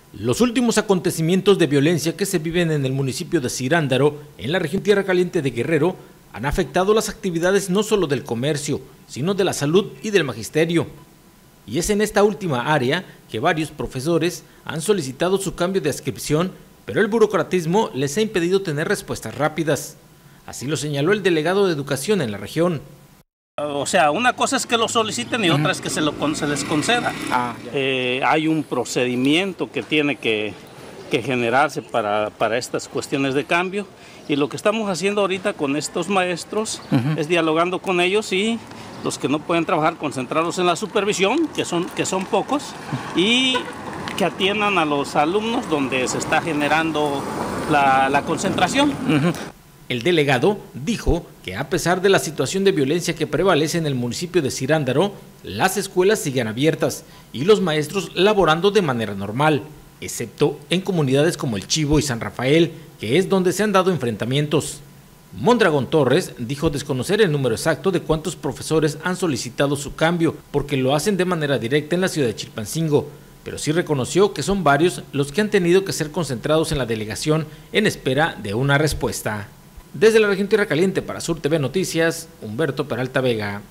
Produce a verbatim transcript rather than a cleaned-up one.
Los últimos acontecimientos de violencia que se viven en el municipio de Cirándaro, en la región Tierra Caliente de Guerrero, han afectado las actividades no solo del comercio, sino de la salud y del magisterio. Y es en esta última área que varios profesores han solicitado su cambio de adscripción, pero el burocratismo les ha impedido tener respuestas rápidas. Así lo señaló el delegado de Educación en la región. O sea, una cosa es que lo soliciten y otra es que se, lo, se les conceda. Ah, eh, hay un procedimiento que tiene que, que generarse para, para estas cuestiones de cambio, y lo que estamos haciendo ahorita con estos maestros uh-huh. es dialogando con ellos, y los que no pueden trabajar, concentrarlos en la supervisión, que son, que son pocos, y que atiendan a los alumnos donde se está generando la, la concentración. Uh-huh. El delegado dijo que a pesar de la situación de violencia que prevalece en el municipio de Cirándaro, las escuelas siguen abiertas y los maestros laborando de manera normal, excepto en comunidades como El Chivo y San Rafael, que es donde se han dado enfrentamientos. Mondragón Torres dijo desconocer el número exacto de cuántos profesores han solicitado su cambio, porque lo hacen de manera directa en la ciudad de Chilpancingo, pero sí reconoció que son varios los que han tenido que ser concentrados en la delegación en espera de una respuesta. Desde la región Tierra Caliente para Sur T V Noticias, Humberto Peralta Vega.